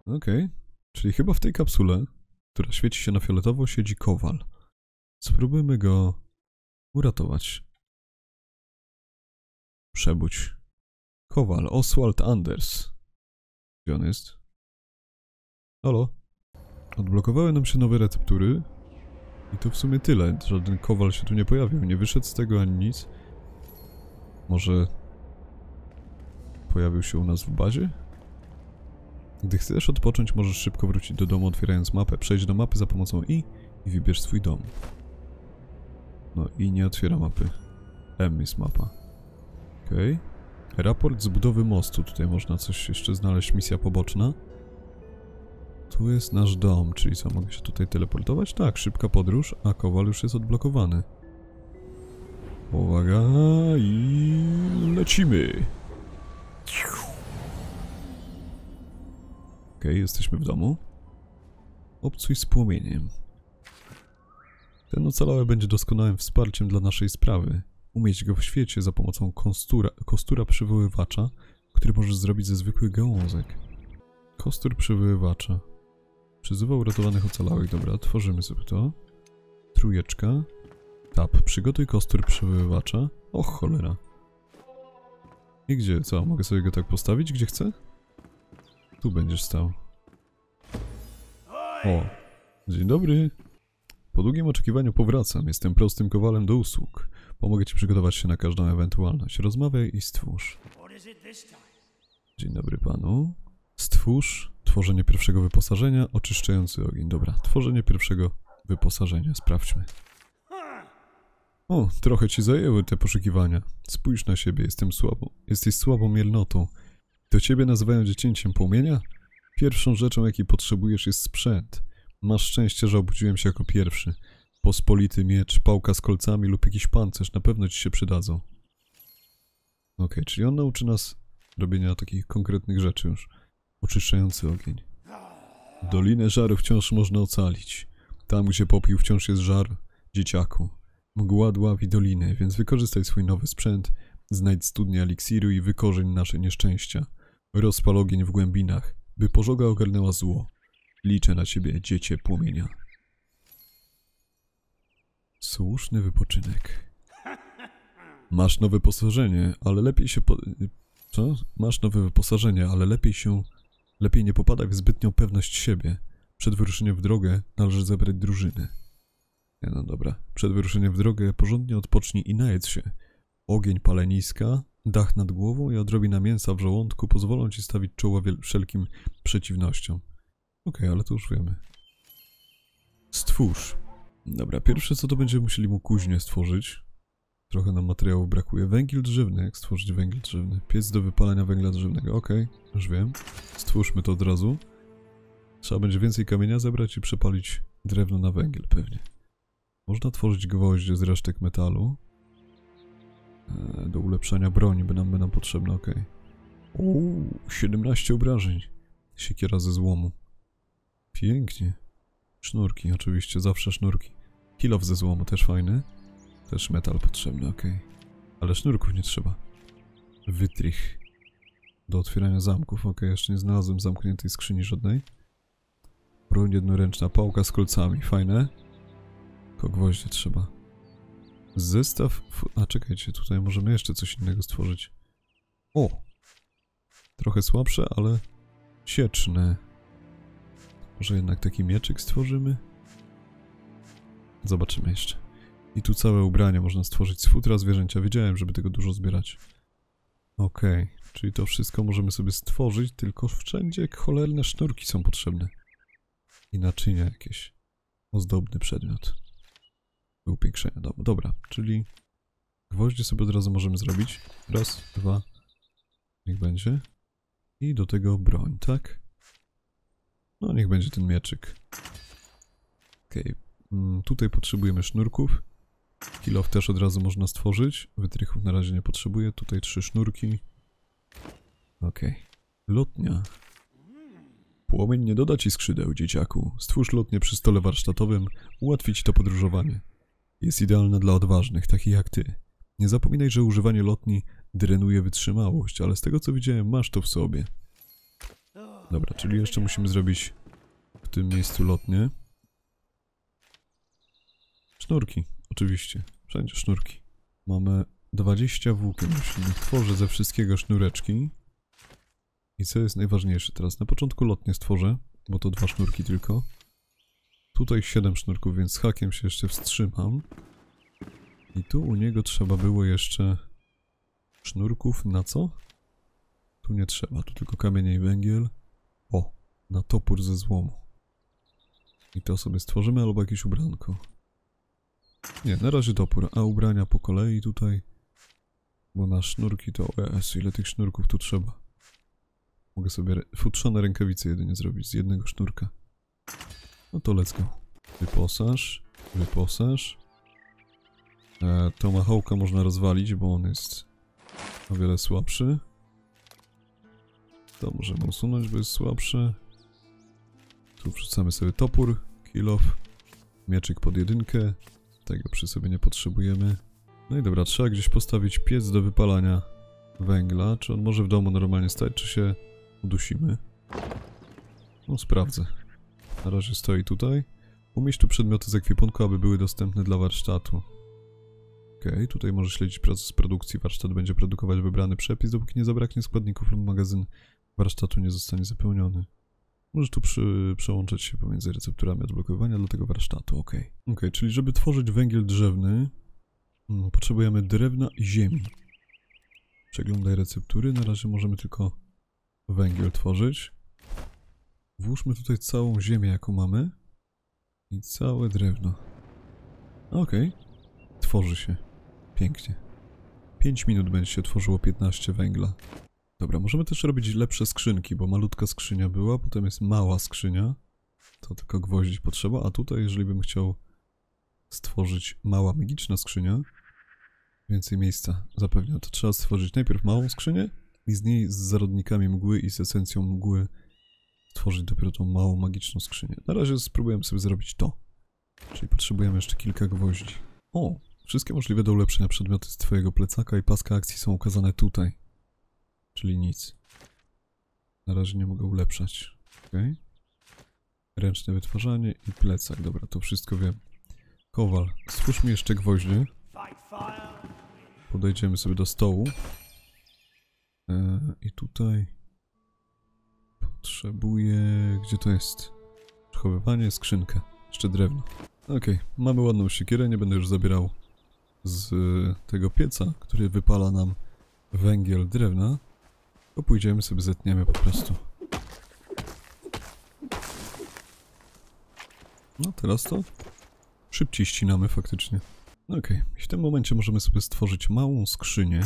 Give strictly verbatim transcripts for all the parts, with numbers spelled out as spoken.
Okej. Okay. Czyli chyba w tej kapsule, która świeci się na fioletowo, siedzi kowal. Spróbujmy go uratować. Przebudź. Kowal, Oswald Anders. Gdzie on jest? Halo? Odblokowały nam się nowe receptury. I to w sumie tyle. Żaden kowal się tu nie pojawił. Nie wyszedł z tego ani nic. Może pojawił się u nas w bazie? Gdy chcesz odpocząć, możesz szybko wrócić do domu, otwierając mapę. Przejdź do mapy za pomocą I i wybierz swój dom. No i nie otwiera mapy. M jest mapa. Okej. Okay. Raport z budowy mostu. Tutaj można coś jeszcze znaleźć. Misja poboczna. Tu jest nasz dom, czyli co, mogę się tutaj teleportować? Tak, szybka podróż, a kowal już jest odblokowany. Uwaga i lecimy! Okej, okay, jesteśmy w domu. Obcuj z płomieniem. Ten ocalały będzie doskonałym wsparciem dla naszej sprawy. Umieść go w świecie za pomocą kostura, kostura przywoływacza, który możesz zrobić ze zwykłych gałązek. Kostur przywoływacza. Przyzywa uratowanych ocalałych. Dobra, tworzymy sobie to. Trójeczka. Tab. Przygotuj kostur przywoływacza. O cholera. I gdzie? Co? Mogę sobie go tak postawić, gdzie chcę? Tu będziesz stał. O. Dzień dobry. Po długim oczekiwaniu powracam. Jestem prostym kowalem do usług. Pomogę ci przygotować się na każdą ewentualność. Rozmawiaj i stwórz. Dzień dobry panu. Stwórz. Tworzenie pierwszego wyposażenia. Oczyszczający ogień. Dobra. Tworzenie pierwszego wyposażenia. Sprawdźmy. O, trochę ci zajęły te poszukiwania. Spójrz na siebie. Jestem słabą. Jesteś słabą mielnotą. To ciebie nazywają dziecięciem płomienia? Pierwszą rzeczą, jakiej potrzebujesz, jest sprzęt. Masz szczęście, że obudziłem się jako pierwszy. Pospolity miecz, pałka z kolcami lub jakiś pancerz na pewno ci się przydadzą. Okej, okay, czyli on nauczy nas robienia takich konkretnych rzeczy już. Oczyszczający ogień. Dolinę żaru wciąż można ocalić. Tam, gdzie popiół wciąż jest żar, dzieciaku. Mgła dławi dolinę, więc wykorzystaj swój nowy sprzęt, znajdź studnię eliksiru i wykorzeń nasze nieszczęścia. Rozpal ogień w głębinach, by pożoga ogarnęła zło. Liczę na ciebie, dziecię płomienia. Słuszny wypoczynek. Masz nowe wyposażenie, ale lepiej się po... Co? Masz nowe wyposażenie, ale lepiej się... Lepiej nie popadaj w zbytnią pewność siebie. Przed wyruszeniem w drogę należy zebrać drużynę. Nie, no dobra. Przed wyruszeniem w drogę porządnie odpocznij i najedz się. Ogień, paleniska, dach nad głową i odrobina mięsa w żołądku pozwolą ci stawić czoła wszelkim przeciwnościom. Okej, okay, ale to już wiemy. Stwórz. Dobra, pierwsze co to będziemy musieli mu kuźnię stworzyć. Trochę nam materiału brakuje. Węgiel drzewny. Jak stworzyć węgiel drzewny? Piec do wypalania węgla drzewnego. Okej, okay, już wiem. Stwórzmy to od razu. Trzeba będzie więcej kamienia zebrać i przepalić drewno na węgiel pewnie. Można tworzyć gwoździe z resztek metalu. Eee, do ulepszania broni by nam, by nam potrzebne. Okej. Okay. Uuu, siedemnaście obrażeń. Siekiera ze złomu. Pięknie. Sznurki, oczywiście, zawsze sznurki. Kilof ze złomu też fajny. Też metal potrzebny, okej. Okay. Ale sznurków nie trzeba. Wytrych. Do otwierania zamków, okej, okay, jeszcze nie znalazłem zamkniętej skrzyni żadnej. Broń jednoręczna, pałka z kolcami, fajne. Tylko gwoździe trzeba. Zestaw... A czekajcie, tutaj możemy jeszcze coś innego stworzyć. O! Trochę słabsze, ale sieczne. Może jednak taki mieczyk stworzymy? Zobaczymy jeszcze. I tu całe ubranie można stworzyć z futra zwierzęcia. Wiedziałem, żeby tego dużo zbierać. Okej, okay. Czyli to wszystko możemy sobie stworzyć, tylko wszędzie jak cholerne sznurki są potrzebne. I naczynia jakieś. Ozdobny przedmiot. Upiększenia. Dobra, dobra, czyli gwoździe sobie od razu możemy zrobić. Raz, dwa. Niech będzie. I do tego broń, tak? No, niech będzie ten mieczyk. Okej. Okay. Tutaj potrzebujemy sznurków. Kilof też od razu można stworzyć. Wytrychów na razie nie potrzebuję. Tutaj trzy sznurki. Okej. Okay. Lotnia. Płomień nie doda ci skrzydeł, dzieciaku. Stwórz lotnię przy stole warsztatowym. Ułatwi ci to podróżowanie. Jest idealna dla odważnych, takich jak ty. Nie zapominaj, że używanie lotni drenuje wytrzymałość, ale z tego co widziałem, masz to w sobie. Dobra, czyli jeszcze musimy zrobić w tym miejscu lotnię. Sznurki, oczywiście. Wszędzie sznurki. Mamy dwadzieścia włókien. Musimy tworzyć ze wszystkiego sznureczki. I co jest najważniejsze teraz? Na początku lotnię stworzę, bo to dwa sznurki tylko. Tutaj siedem sznurków, więc z hakiem się jeszcze wstrzymam. I tu u niego trzeba było jeszcze sznurków na co? Tu nie trzeba, tu tylko kamienie i węgiel. O, na topór ze złomu. I to sobie stworzymy, albo jakieś ubranko. Nie, na razie topór, a ubrania po kolei tutaj. Bo na sznurki to... Es, ile tych sznurków tu trzeba. Mogę sobie futrzone rękawice jedynie zrobić z jednego sznurka. No to let's go. Wyposaż, wyposaż. E, Tomahawka można rozwalić, bo on jest o wiele słabszy. To możemy usunąć, bo jest słabszy. Tu wrzucamy sobie topór, kill off, mieczyk pod jedynkę. Tego przy sobie nie potrzebujemy. No i dobra, trzeba gdzieś postawić piec do wypalania węgla. Czy on może w domu normalnie stać, czy się udusimy? No sprawdzę. Na razie stoi tutaj. Umieść tu przedmioty z ekwipunku, aby były dostępne dla warsztatu. Okej, okay, tutaj może śledzić proces produkcji. Warsztat będzie produkować wybrany przepis, dopóki nie zabraknie składników lub magazyn warsztatu nie zostanie zapełniony. Możesz tu przy, przełączać się pomiędzy recepturami odblokowywania dla tego warsztatu, ok. Ok, czyli żeby tworzyć węgiel drzewny, hmm, potrzebujemy drewna i ziemi. Przeglądaj receptury, na razie możemy tylko węgiel tworzyć. Włóżmy tutaj całą ziemię, jaką mamy. I całe drewno. Ok, tworzy się. Pięknie. pięć minut będzie się tworzyło piętnaście węgla. Dobra, możemy też robić lepsze skrzynki, bo malutka skrzynia była, potem jest mała skrzynia. To tylko gwoździ potrzeba, a tutaj jeżeli bym chciał stworzyć mała magiczna skrzynia, więcej miejsca zapewnia, to trzeba stworzyć najpierw małą skrzynię i z niej z zarodnikami mgły i z esencją mgły stworzyć dopiero tą małą magiczną skrzynię. Na razie spróbujemy sobie zrobić to. Czyli potrzebujemy jeszcze kilka gwoździ. O! Wszystkie możliwe do ulepszenia przedmioty z twojego plecaka i paska akcji są ukazane tutaj. Czyli nic. Na razie nie mogę ulepszać. Okay. Ręczne wytwarzanie i plecak. Dobra, to wszystko wiem. Kowal, stwórz mi jeszcze gwoździe. Podejdziemy sobie do stołu. Eee, I tutaj... Potrzebuję... Gdzie to jest? Przechowywanie, skrzynka. Jeszcze drewno. Okej, okay. Mamy ładną siekierę, nie będę już zabierał z tego pieca, który wypala nam węgiel drewna. To pójdziemy sobie, zetniemy po prostu. No teraz to szybciej ścinamy faktycznie. Okej, okay. W tym momencie możemy sobie stworzyć małą skrzynię.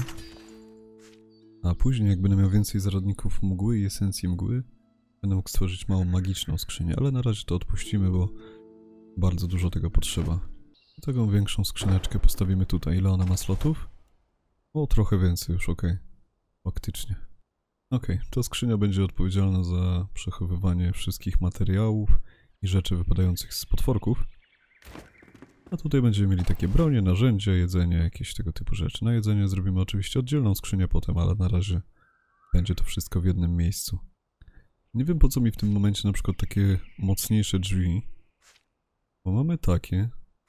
A później jak będę miał więcej zarodników mgły i esencji mgły, będę mógł stworzyć małą magiczną skrzynię. Ale na razie to odpuścimy, bo bardzo dużo tego potrzeba. Taką większą skrzyneczkę postawimy tutaj. Ile ona ma slotów? O, trochę więcej już, okej. Okay. Faktycznie. Okej, okay. Ta skrzynia będzie odpowiedzialna za przechowywanie wszystkich materiałów i rzeczy wypadających z potworków. A tutaj będziemy mieli takie bronie, narzędzia, jedzenie, jakieś tego typu rzeczy. Na jedzenie zrobimy oczywiście oddzielną skrzynię potem, ale na razie będzie to wszystko w jednym miejscu. Nie wiem, po co mi w tym momencie na przykład takie mocniejsze drzwi. Bo mamy takie.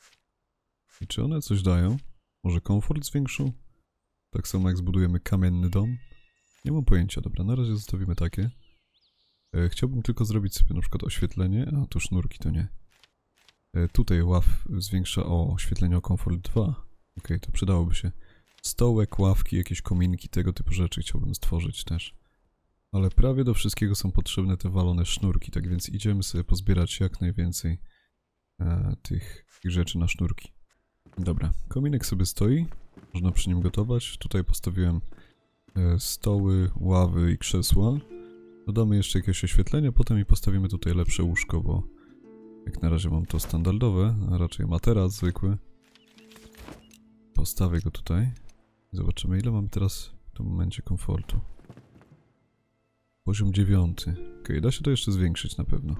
I czy one coś dają? Może komfort zwiększą? Tak samo jak zbudujemy kamienny dom? Nie mam pojęcia. Dobra, na razie zostawimy takie. E, chciałbym tylko zrobić sobie na przykład oświetlenie. A, tu sznurki to nie. E, tutaj ław zwiększa o oświetlenie o komfort dwa. Ok, to przydałoby się. Stołek, ławki, jakieś kominki, tego typu rzeczy chciałbym stworzyć też. Ale prawie do wszystkiego są potrzebne te walone sznurki, tak więc idziemy sobie pozbierać jak najwięcej e, tych, tych rzeczy na sznurki. Dobra, kominek sobie stoi, można przy nim gotować. Tutaj postawiłem e, stoły, ławy i krzesła. Dodamy jeszcze jakieś oświetlenie, potem i postawimy tutaj lepsze łóżko, bo jak na razie mam to standardowe, a raczej materac zwykły. Postawię go tutaj. Zobaczymy, ile mamy teraz w tym momencie komfortu. Poziom dziewiąty. Ok, da się to jeszcze zwiększyć na pewno.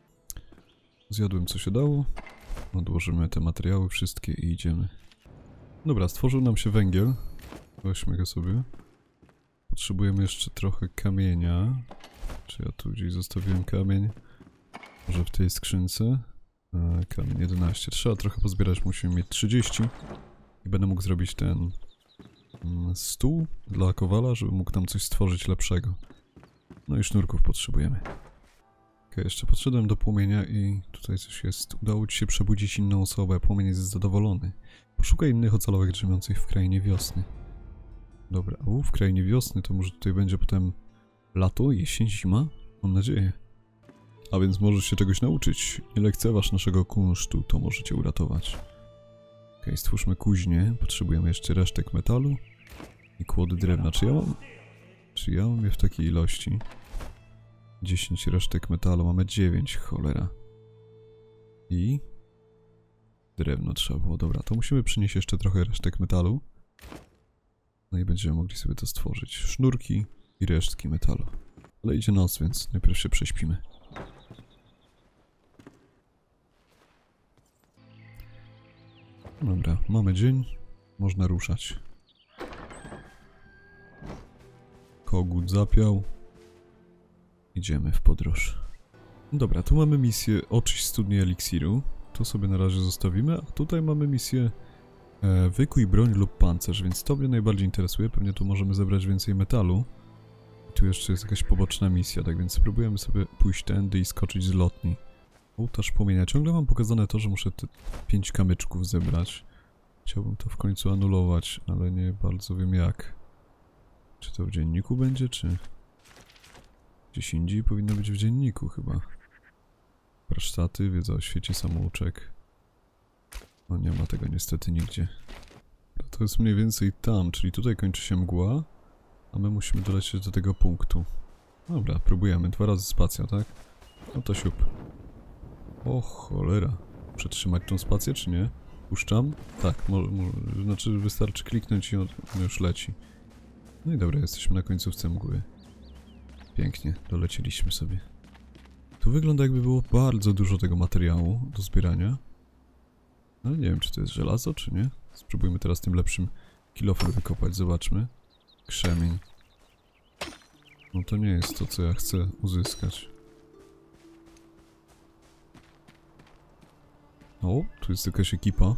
Zjadłem co się dało. Odłożymy te materiały wszystkie i idziemy. Dobra, stworzył nam się węgiel. Weźmy go sobie. Potrzebujemy jeszcze trochę kamienia. Czy ja tu gdzieś zostawiłem kamień? Może w tej skrzynce? E, kamień jedenaście. Trzeba trochę pozbierać, musimy mieć trzydzieści. I będę mógł zrobić ten mm, stół dla kowala, żeby mógł tam coś stworzyć lepszego. No i sznurków potrzebujemy. Ok, jeszcze podszedłem do płomienia i tutaj coś jest. Udało ci się przebudzić inną osobę, płomień jest zadowolony. Poszukaj innych ocalałek drzemiących w krainie wiosny. Dobra, u, w krainie wiosny to może tutaj będzie potem lato, jesień, zima? Mam nadzieję. A więc możesz się czegoś nauczyć. Nie lekceważ naszego kunsztu, to może cię uratować. Ok, stwórzmy kuźnię. Potrzebujemy jeszcze resztek metalu i kłody drewna. Czy ja mam... Czy ja mam je w takiej ilości? dziesięć resztek metalu, mamy dziewięć, cholera. I... drewno trzeba było, dobra, to musimy przynieść jeszcze trochę resztek metalu. No i będziemy mogli sobie to stworzyć. Sznurki i resztki metalu. Ale idzie noc, więc najpierw się prześpimy. Dobra, mamy dzień. Można ruszać. Kogut zapiał. Idziemy w podróż. Dobra, tu mamy misję oczyść studnię eliksiru. Tu sobie na razie zostawimy, a tutaj mamy misję e, wykuj broń lub pancerz, więc to mnie najbardziej interesuje. Pewnie tu możemy zebrać więcej metalu. I tu jeszcze jest jakaś poboczna misja, tak więc spróbujemy sobie pójść tędy i skoczyć z lotni. Ołtarz płomienia. Ciągle mam pokazane to, że muszę te pięć kamyczków zebrać. Chciałbym to w końcu anulować, ale nie bardzo wiem jak. Czy to w dzienniku będzie, czy... Gdzieś indziej powinno być w dzienniku chyba. Warsztaty, wiedza o świecie samouczek. No nie ma tego niestety nigdzie. To jest mniej więcej tam, czyli tutaj kończy się mgła, a my musimy dolecieć do tego punktu. Dobra, próbujemy. Dwa razy spacja, tak? No to siup. O cholera. Przetrzymać tą spację, czy nie? Puszczam? Tak, mo mo znaczy wystarczy kliknąć i on już leci. No i dobra, jesteśmy na końcówce mgły. Pięknie, dolecieliśmy sobie. Tu wygląda jakby było bardzo dużo tego materiału do zbierania. No nie wiem, czy to jest żelazo, czy nie. Spróbujmy teraz tym lepszym kilofem wykopać, zobaczmy. Krzemień. No to nie jest to, co ja chcę uzyskać. O, tu jest jakaś ekipa.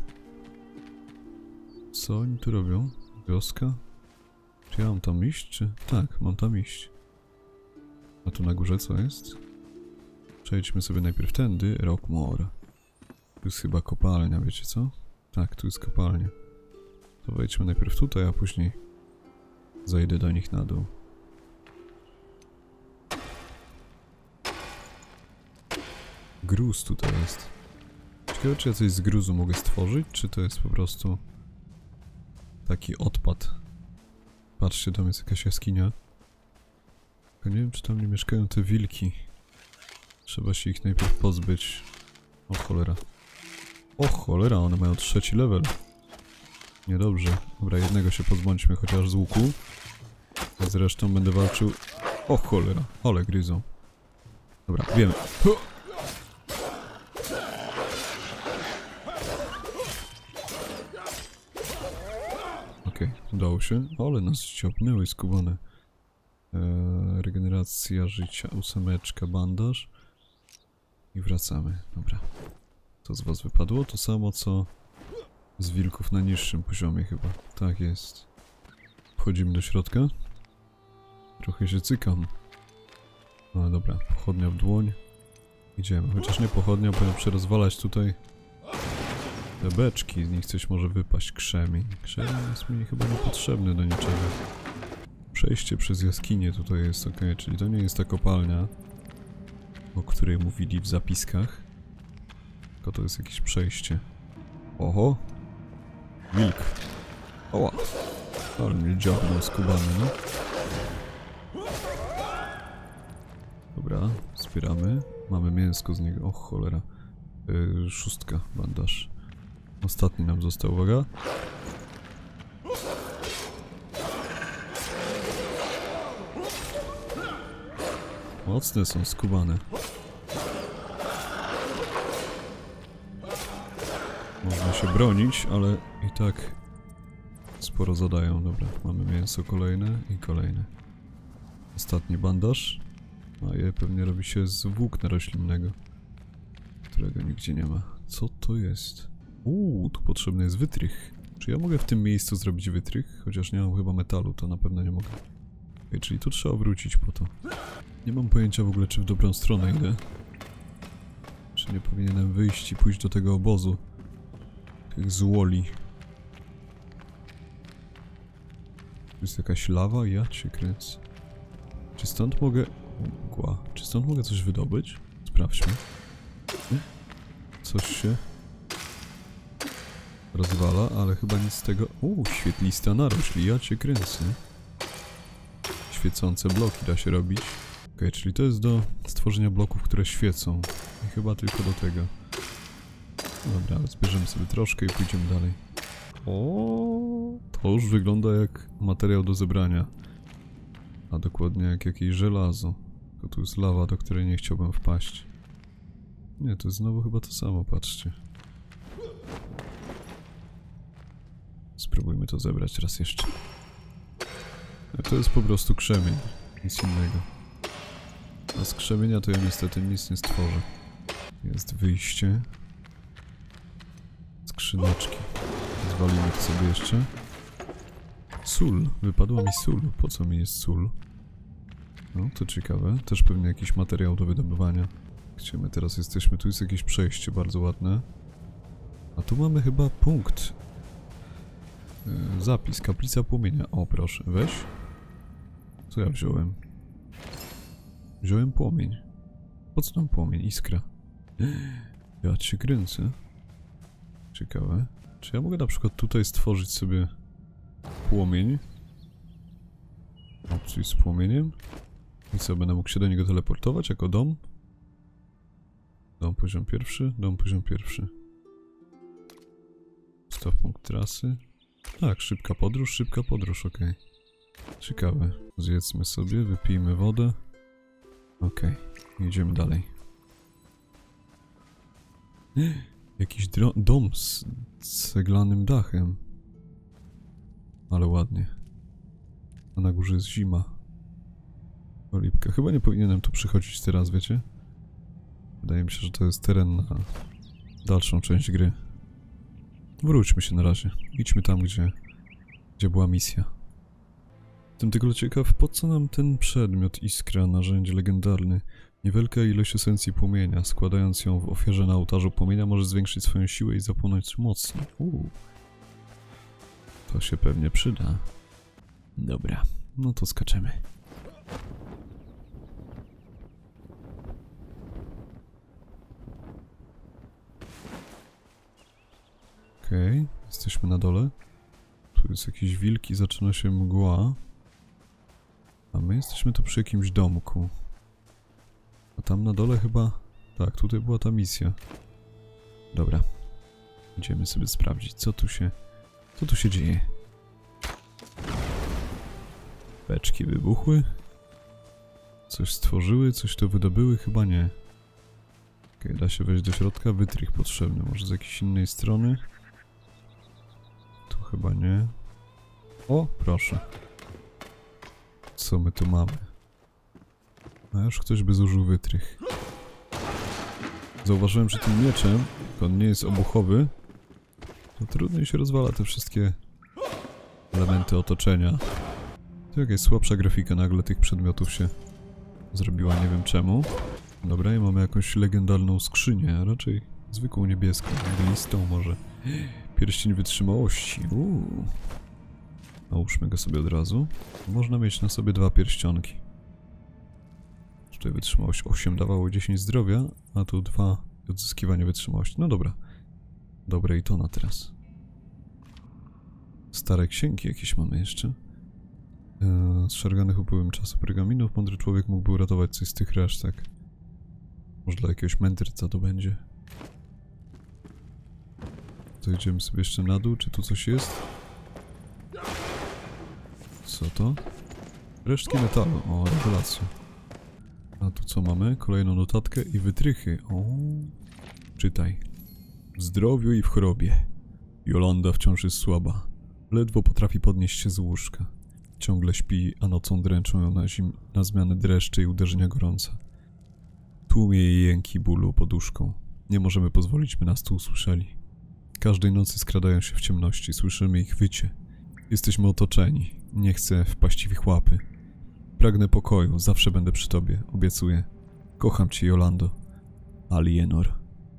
Co oni tu robią? Wioska? Czy ja mam tam iść, czy... Tak, mam tam iść. A tu na górze co jest? Przejdźmy sobie najpierw tędy, Rockmore. Tu jest chyba kopalnia, wiecie co? Tak, tu jest kopalnia. To wejdźmy najpierw tutaj, a później zajdę do nich na dół. Gruz tutaj jest. Ciekawe, czy ja coś z gruzu mogę stworzyć, czy to jest po prostu taki odpad. Patrzcie, tam jest jakaś jaskinia. Tylko nie wiem, czy tam nie mieszkają te wilki. Trzeba się ich najpierw pozbyć. O cholera. O cholera, one mają trzeci level. Niedobrze. Dobra, jednego się pozbądźmy chociaż z łuku. A z resztą będę walczył... O cholera, ale gryzą. Dobra, wiemy. Okej, okay, udało się. Ale nas ściąpnęły skubane. Eee, regeneracja życia, ósemeczka, bandaż. I wracamy. Dobra. To z was wypadło? To samo co z wilków na niższym poziomie chyba. Tak jest. Wchodzimy do środka. Trochę się cykam. No dobra, pochodnia w dłoń. Idziemy. Chociaż nie pochodnia, bo przerozwalać tutaj te beczki. Z nich coś może wypaść. Krzemień. Krzemień jest mi chyba niepotrzebny do niczego. Przejście przez jaskinię tutaj jest ok, czyli to nie jest ta kopalnia, o której mówili w zapiskach. Tylko to jest jakieś przejście. Oho! Wilk! Oła! Ale mnie dziabnął skubany, no. Dobra, zbieramy. Mamy mięsko z niego. O cholera. Yy, szóstka, bandaż. Ostatni nam został, uwaga. Mocne są skubane. Można się bronić, ale i tak sporo zadają. Dobra, mamy mięso kolejne i kolejne. Ostatni bandaż. A je pewnie robi się z włókna roślinnego, którego nigdzie nie ma. Co to jest? Uuu, tu potrzebny jest wytrych. Czy ja mogę w tym miejscu zrobić wytrych? Chociaż nie mam chyba metalu, to na pewno nie mogę. Okay, czyli tu trzeba wrócić po to. Nie mam pojęcia w ogóle, czy w dobrą stronę idę. Czy nie powinienem wyjść i pójść do tego obozu tych złoli. Tu jest jakaś lawa? Ja cię kręcę. Czy stąd mogę... Mgła. Czy stąd mogę coś wydobyć? Sprawdźmy. Coś się rozwala, ale chyba nic z tego... Uuu, świetlista narośl. Ja cię kręcę. Świecące bloki da się robić. Ok, czyli to jest do stworzenia bloków, które świecą. I chyba tylko do tego. Dobra, ale zbierzemy sobie troszkę i pójdziemy dalej. O, to już wygląda jak materiał do zebrania. A dokładnie jak jakieś żelazo. To tu jest lawa, do której nie chciałbym wpaść. Nie, to jest znowu chyba to samo, patrzcie. Spróbujmy to zebrać raz jeszcze. To jest po prostu krzemień, nic innego. A z krzemienia to ja niestety nic nie stworzę. Jest wyjście. Skrzyneczki. Zwalimy to sobie jeszcze. Sól. Wypadła mi sól. Po co mi jest sól? No, to ciekawe. Też pewnie jakiś materiał do wydobywania. Gdzie my teraz jesteśmy? Tu jest jakieś przejście bardzo ładne. A tu mamy chyba punkt. Yy, zapis. Kaplica płomienia. O, proszę. Weź. Co ja wziąłem? Wziąłem płomień. Po co tam płomień? Iskra. Ja cię kręcę. Ciekawe. Czy ja mogę na przykład tutaj stworzyć sobie płomień? Opcji z płomieniem. I co, będę mógł się do niego teleportować jako dom? Dom poziom pierwszy, dom poziom pierwszy. Ustaw punkt trasy. Tak, szybka podróż, szybka podróż, ok. Ciekawe. Zjedzmy sobie, wypijmy wodę. Ok, idziemy dalej. Jakiś dom z ceglanym dachem. Ale ładnie. A na górze jest zima. Olipka. Chyba nie powinienem tu przychodzić teraz, wiecie? Wydaje mi się, że to jest teren na dalszą część gry. Wróćmy się na razie. Idźmy tam, gdzie, gdzie była misja. Jestem tylko ciekaw, po co nam ten przedmiot iskra, narzędzie legendarny. Niewielka ilość esencji płomienia, składając ją w ofierze na ołtarzu płomienia, może zwiększyć swoją siłę i zapłonąć mocno. Uuu. To się pewnie przyda. Dobra, no to skaczemy. Okej, okay, jesteśmy na dole. Tu jest jakiś wilk i zaczyna się mgła. A my jesteśmy tu przy jakimś domku. A tam na dole chyba... Tak, tutaj była ta misja. Dobra. Idziemy sobie sprawdzić, co tu się... Co tu się dzieje? Beczki wybuchły? Coś stworzyły? Coś to wydobyły? Chyba nie. Okej, okay, da się wejść do środka. Wytrych potrzebny. Może z jakiejś innej strony? Tu chyba nie. O, proszę. Co my tu mamy? A już ktoś by zużył wytrych. Zauważyłem, że tym mieczem, jak on nie jest obuchowy, to trudniej się rozwala te wszystkie elementy otoczenia. To jakaś słabsza grafika nagle tych przedmiotów się zrobiła, nie wiem czemu. Dobra, i mamy jakąś legendarną skrzynię, a raczej zwykłą niebieską, listą może. Pierścień wytrzymałości, uuu. Nałóżmy go sobie od razu. Można mieć na sobie dwa pierścionki. Tutaj wytrzymałość osiem dawało dziesięć zdrowia, a tu dwa odzyskiwanie wytrzymałości. No dobra. Dobre i to na teraz. Stare księgi jakieś mamy jeszcze. Eee, zszarganych upływem czasu pergaminów mądry człowiek mógłby uratować coś z tych resztek. Może dla jakiegoś mędrca to będzie. To idziemy sobie jeszcze na dół, czy tu coś jest? Co to? Resztki metalu. O, rewelacja. A tu co mamy? Kolejną notatkę i wytrychy. O, czytaj. W zdrowiu i w chorobie. Jolanda wciąż jest słaba. Ledwo potrafi podnieść się z łóżka. Ciągle śpi, a nocą dręczą ją na, zim na zmianę dreszcze i uderzenia gorąca. Tłumie jej jęki bólu poduszką. Nie możemy pozwolić, by nas tu usłyszeli. Każdej nocy skradają się w ciemności, słyszymy ich wycie. Jesteśmy otoczeni. Nie chcę wpaść w ich łapy. Pragnę pokoju, zawsze będę przy tobie, obiecuję. Kocham cię, Jolando. Alienor.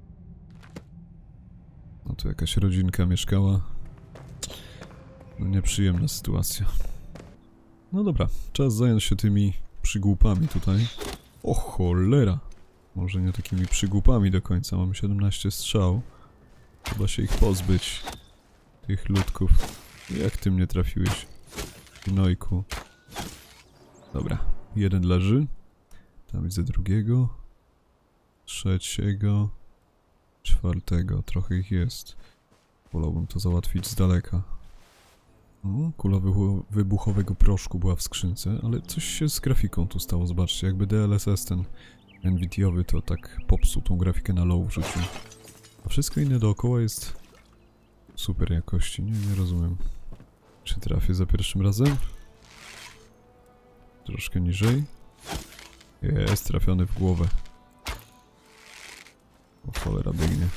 No tu jakaś rodzinka mieszkała. No nieprzyjemna sytuacja. No dobra, czas zająć się tymi przygłupami tutaj. O cholera! Może nie takimi przygłupami do końca, mamy siedemnaście strzał. Trzeba się ich pozbyć. Tych ludków. Jak ty mnie trafiłeś? Gnojku. Dobra, jeden leży. Tam widzę drugiego. Trzeciego. Czwartego. Trochę ich jest. Wolałbym to załatwić z daleka. O, kula wybuchowego proszku była w skrzynce, ale coś się z grafiką tu stało, zobaczcie, jakby D L S S ten N V I D iowy to tak popsuł tą grafikę na low wrzucił. A wszystko inne dookoła jest super jakości, nie, nie rozumiem. Czy trafię za pierwszym razem? Troszkę niżej. Jest trafiony w głowę. O cholera, biegnie.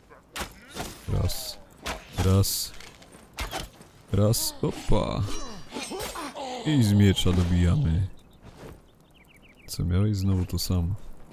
Raz. Raz. Raz. Opa. I z miecza dobijamy. Co miałeś? Znowu to samo.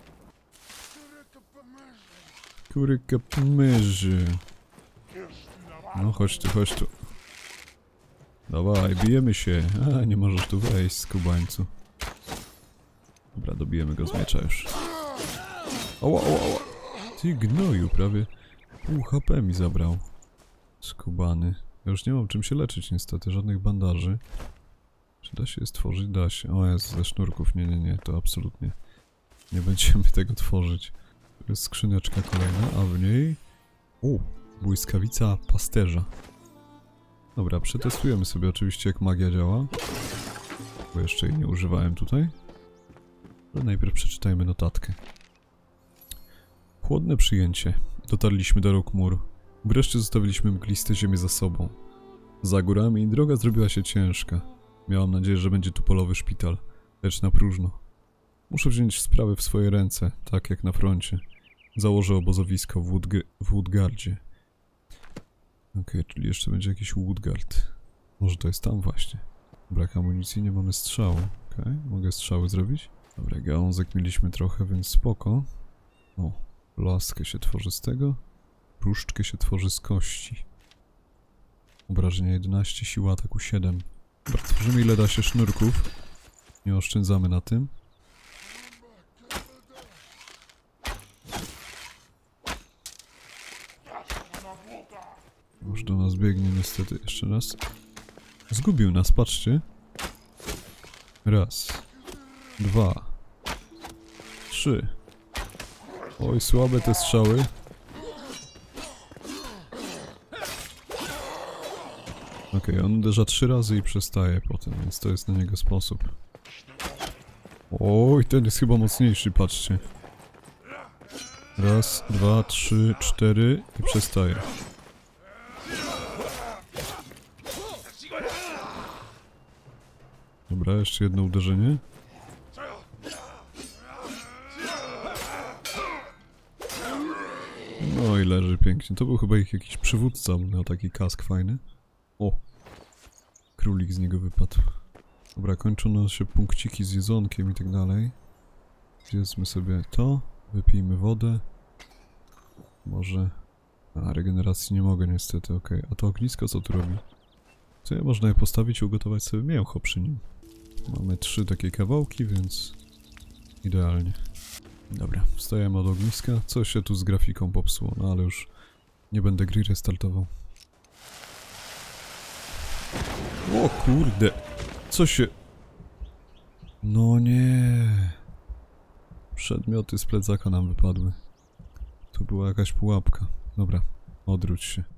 Kuryka pomyży. No chodź tu, chodź tu. Dawaj, bijemy się. A, nie możesz tu wejść, skubańcu. Dobra, dobijemy go z miecza już. Oła, oła, oła. Ty gnoju, prawie pół H P mi zabrał. Skubany. Ja już nie mam czym się leczyć niestety, żadnych bandaży. Czy da się je stworzyć? Da się. O jest, ze sznurków. Nie, nie, nie, to absolutnie. Nie będziemy tego tworzyć. To jest skrzyneczka kolejna, a w niej... O, błyskawica pasterza. Dobra, przetestujemy sobie oczywiście jak magia działa. Bo jeszcze jej nie używałem tutaj. Ale najpierw przeczytajmy notatkę. Chłodne przyjęcie. Dotarliśmy do róg mur. Wreszcie zostawiliśmy mgliste ziemię za sobą. Za górami droga zrobiła się ciężka. Miałam nadzieję, że będzie tu polowy szpital, lecz na próżno. Muszę wziąć sprawę w swoje ręce, tak jak na froncie. Założę obozowisko w, Woodg w Woodgardzie. Okej, okay, czyli jeszcze będzie jakiś Woodgard. Może to jest tam właśnie. Brak amunicji, nie mamy strzału. Okej, okay, mogę strzały zrobić? Dobra, gałązek mieliśmy trochę, więc spoko. O, laskę się tworzy z tego. Różdżkę się tworzy z kości. Obrażenia jedenaście, siła ataku siedem. Dobra, tworzymy ile da się sznurków. Nie oszczędzamy na tym. Już do nas biegnie niestety. Jeszcze raz. Zgubił nas, patrzcie. Raz. Dwa. Trzy. Oj, słabe te strzały. Okej, okay, on uderza trzy razy i przestaje potem, więc to jest na niego sposób. Oj, ten jest chyba mocniejszy, patrzcie. Raz, dwa, trzy, cztery i przestaje. Dobra, jeszcze jedno uderzenie. No i leży pięknie. To był chyba ich jakiś przywódca, miał taki kask fajny. O! Królik z niego wypadł. Dobra, kończą się punkciki z jedzonkiem i tak dalej. Zjedzmy sobie to. Wypijmy wodę. Może... A, regeneracji nie mogę niestety, okej. Okay. A to ognisko co tu robi? Co ja można je postawić i ugotować sobie mięcho przy nim. Mamy trzy takie kawałki, więc... Idealnie. Dobra, wstajemy od ogniska. Coś się tu z grafiką popsuło, no ale już nie będę gry restartował. O kurde! Co się... No nie. Przedmioty z plecaka nam wypadły. To była jakaś pułapka. Dobra, odwróć się.